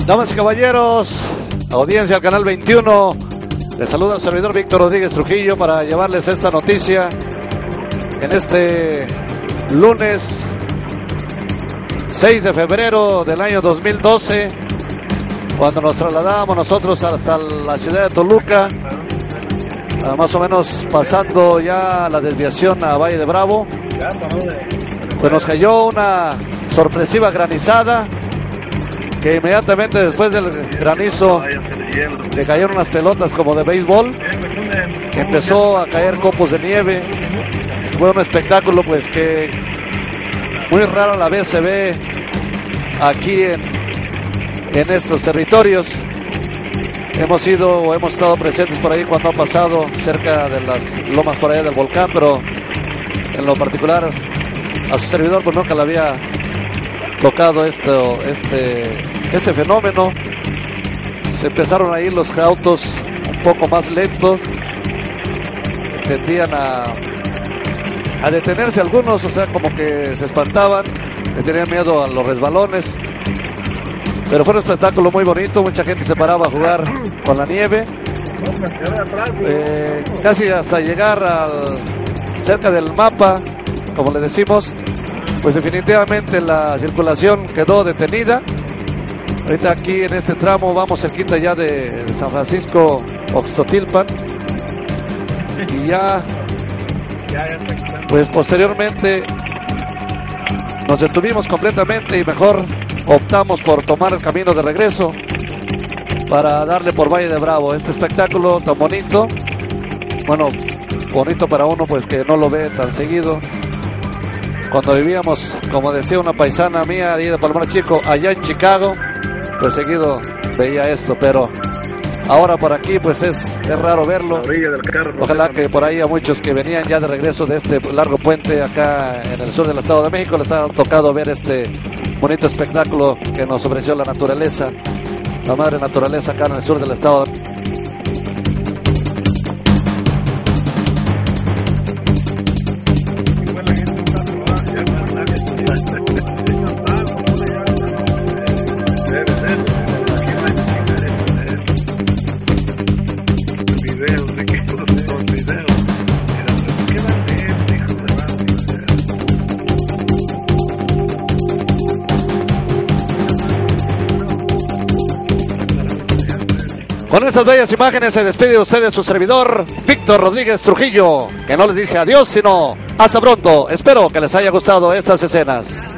Damas y caballeros, audiencia al canal 21, les saluda el servidor Víctor Rodríguez Trujillo para llevarles esta noticia en este lunes 6 de febrero del año 2012, cuando nos trasladábamos nosotros hasta la ciudad de Toluca, más o menos pasando ya la desviación a Valle de Bravo. Pues nos cayó una sorpresiva granizada, que inmediatamente después del granizo le cayeron unas pelotas como de béisbol, empezó a caer copos de nieve. Fue un espectáculo pues que muy raro a la vez se ve aquí en estos territorios. Hemos estado presentes por ahí cuando ha pasado cerca de las lomas por allá del volcán, pero en lo particular a su servidor pues nunca le había tocado este fenómeno. Se empezaron a ir los autos un poco más lentos, tendían a detenerse algunos, o sea, como que se espantaban, le tenían miedo a los resbalones. Pero fue un espectáculo muy bonito, mucha gente se paraba a jugar con la nieve, casi hasta llegar cerca del mapa, como le decimos. Pues definitivamente la circulación quedó detenida. Ahorita aquí en este tramo vamos cerquita ya de San Francisco Oxtotilpan, y ya pues posteriormente nos detuvimos completamente y mejor optamos por tomar el camino de regreso para darle por Valle de Bravo. Este espectáculo tan bonito, bueno, bonito para uno pues que no lo ve tan seguido. Cuando vivíamos, como decía una paisana mía de Palomar Chico, allá en Chicago, pues seguido veía esto, pero ahora por aquí pues es raro verlo. Ojalá que por ahí a muchos que venían ya de regreso de este largo puente acá en el sur del Estado de México les ha tocado ver este bonito espectáculo que nos ofreció la naturaleza, la madre naturaleza acá en el sur del Estado de México. Con estas bellas imágenes se despide de ustedes su servidor, Víctor Rodríguez Trujillo, que no les dice adiós, sino hasta pronto. Espero que les haya gustado estas escenas.